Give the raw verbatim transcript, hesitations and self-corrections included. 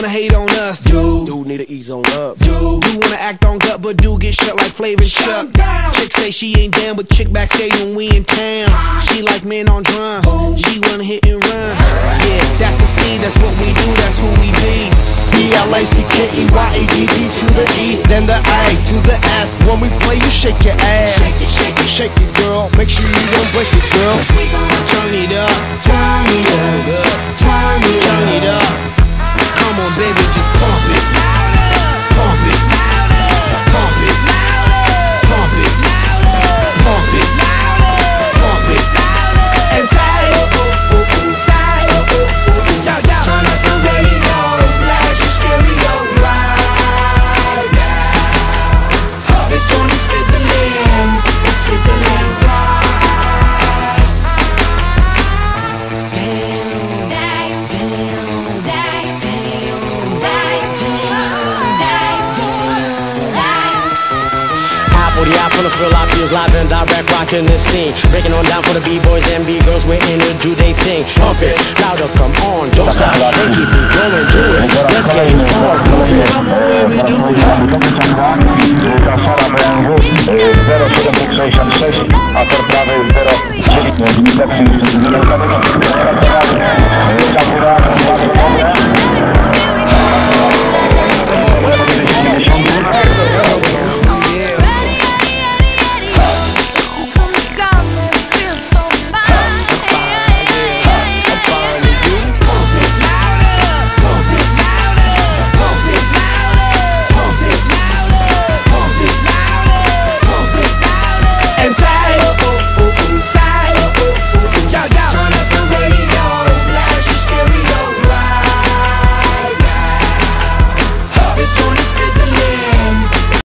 hate on us. Dude, dude need to ease on up. Dude, do wanna act on gut, but do get shut like Flavor and Chuck. Chick say she ain't down, but chick backstage when we in town. She like men on drum. She wanna hit and run. Yeah, that's the speed, that's what we do, that's who we be. B L A C K E Y A D D to the E, then the A to the S. When we play, you shake your ass. Shake it, shake it, shake it, girl. Make sure you don't break it, girl. Turn it up, turn it up, turn it, turn it up. Come on, baby, just pump it, pump it, pump it, pump it, pump it, pump it, and say, oh, oh, oh, say, oh, oh, oh, yo, yo. Turn up the radio, blast your stereo right now. This joint is sizzling, it's sizzling right. From the Phil feels live and direct, rocking the scene, breaking on down for the B-boys and B-girls. We're in to do they thing. Pump it louder, come on, don't stop, and keep it going, do it. Let's get it on. zero siedem sześćdziesiąt sześć, a prawy zero dziewięć.